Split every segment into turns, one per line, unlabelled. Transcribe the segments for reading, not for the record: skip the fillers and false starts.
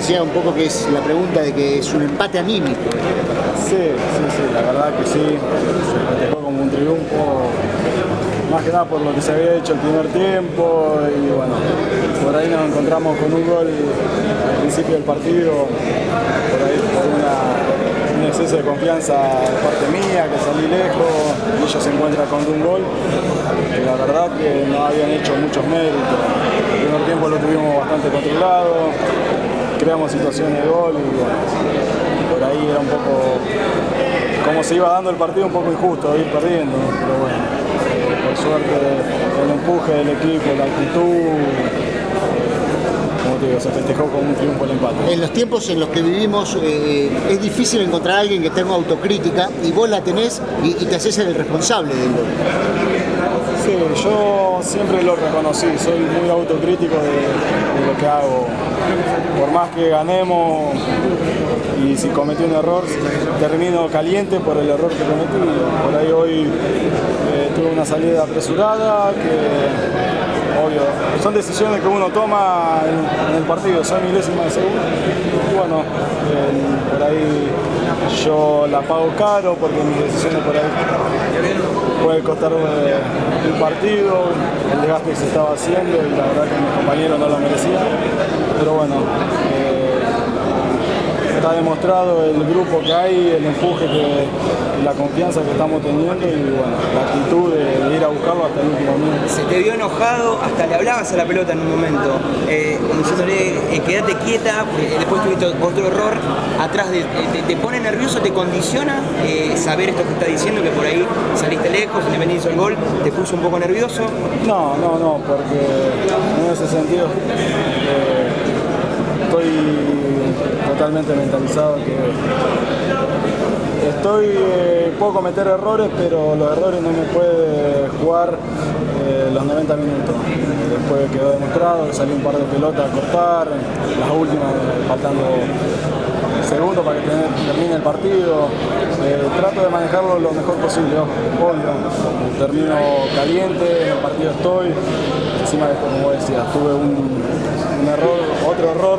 decía un poco que es la pregunta de que es un empate anímico.
Sí, la verdad que sí, se festejó como un triunfo, más que nada por lo que se había hecho el primer tiempo y bueno, por ahí nos encontramos con un gol al principio del partido, por ahí por un exceso de confianza de parte mía, que salí lejos y ellos se encuentran con un gol, que la verdad que no habían hecho muchos méritos. El primer tiempo lo tuvimos bastante controlado, creamos situaciones de gol y bueno, por ahí era un poco, como se iba dando el partido, un poco injusto ir perdiendo, pero bueno, por suerte el empuje del equipo, la actitud, como te digo, se festejó con un triunfo el empate.
En los tiempos en los que vivimos es difícil encontrar a alguien que tenga autocrítica y vos la tenés y te haces el responsable del gol.
Sí, yo siempre lo reconocí, soy muy autocrítico de lo que hago. Por más que ganemos y si cometí un error, termino caliente por el error que cometí. Por ahí hoy tuve una salida apresurada, que obvio, son decisiones que uno toma en el partido, son milésimas de segundo. Y bueno, por ahí yo la pago caro porque mis decisiones por ahí puede costar el partido, el desgaste que se estaba haciendo y la verdad que mis compañeros no lo merecían. Pero bueno, está demostrado el grupo que hay, el empuje, la confianza que estamos teniendo y bueno, la actitud de ir a buscarlo hasta el último minuto.
Se te vio enojado, hasta le hablabas a la pelota en un momento, diciéndole quédate quieta, después tuviste otro error atrás, te pone nervioso, te condiciona saber esto que está diciendo, que por ahí saliste lejos, Independiente hizo el gol, te puso un poco nervioso.
No, porque en ese sentido estoy totalmente mentalizado que puedo cometer errores, pero los errores no me puede jugar los 90 minutos. Después quedó demostrado que salió un par de pelotas a cortar, las últimas faltando segundos para que termine el partido. Trato de manejarlo lo mejor posible, obvio. Termino caliente, en el partido estoy. Encima, como decías, tuve un error, otro error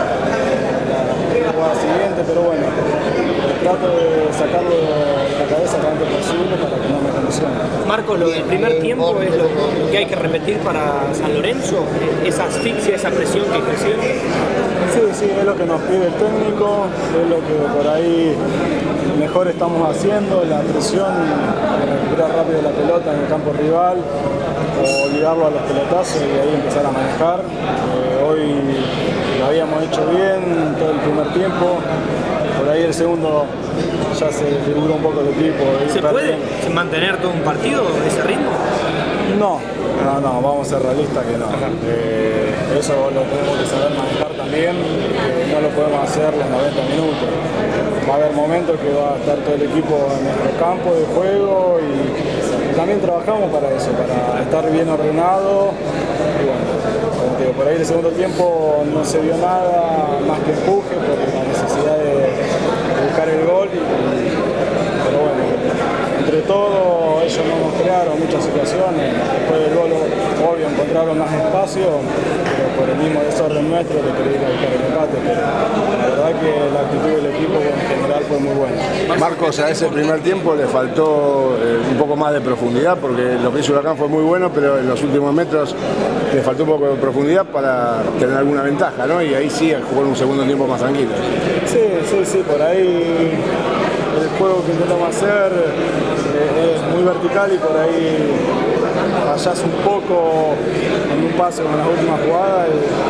la jugada siguiente, pero bueno, trato de sacarlo de la cabeza lo antes posible para que no me condicione.
Marcos, lo del primer tiempo es lo que hay que repetir para San Lorenzo, esa asfixia, esa presión que ejerció.
Sí, es lo que nos pide el técnico, es lo que por ahí mejor estamos haciendo, la presión, recuperar rápido la pelota en el campo rival, o ligarlo a los pelotazos y ahí empezar a manejar. Hoy lo habíamos hecho bien todo el primer tiempo, por ahí el segundo ya se figuró un poco el equipo.
¿Se puede mantener todo un partido ese ritmo?
No, vamos a ser realistas que no. Eso lo tenemos que saber manejar también, no lo podemos hacer los 90 minutos. Va a haber momentos que va a estar todo el equipo en nuestro campo de juego y también trabajamos para eso, para estar bien ordenado. Y bueno, por ahí el segundo tiempo no se vio nada más que empuje por la necesidad de buscar el gol. Pero bueno, entre todo ellos no nos crearon muchas situaciones. Después del gol, obvio, encontraron más espacio, pero por el mismo desorden nuestro de querer ir a buscar el empate. Pero la verdad que la actitud del equipo en general fue muy buena.
Marcos, a ese primer tiempo le faltó un poco más de profundidad, porque lo que hizo Huracán fue muy bueno, pero en los últimos metros le faltó un poco de profundidad para tener alguna ventaja, ¿no? Y ahí sí jugó en un segundo tiempo más tranquilo.
Sí, por ahí el juego que intentamos hacer es muy vertical y por ahí fallás un poco en un pase con las últimas jugadas,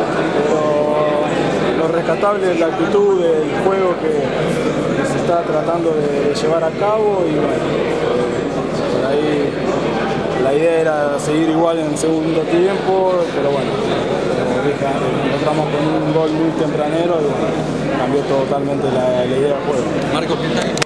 pero lo rescatable es la actitud del juego que se está tratando de llevar a cabo y bueno, por ahí la idea era seguir igual en el segundo tiempo, pero bueno, como dije antes, nos encontramos con un gol muy tempranero y cambió totalmente la idea del juego.
Marcos,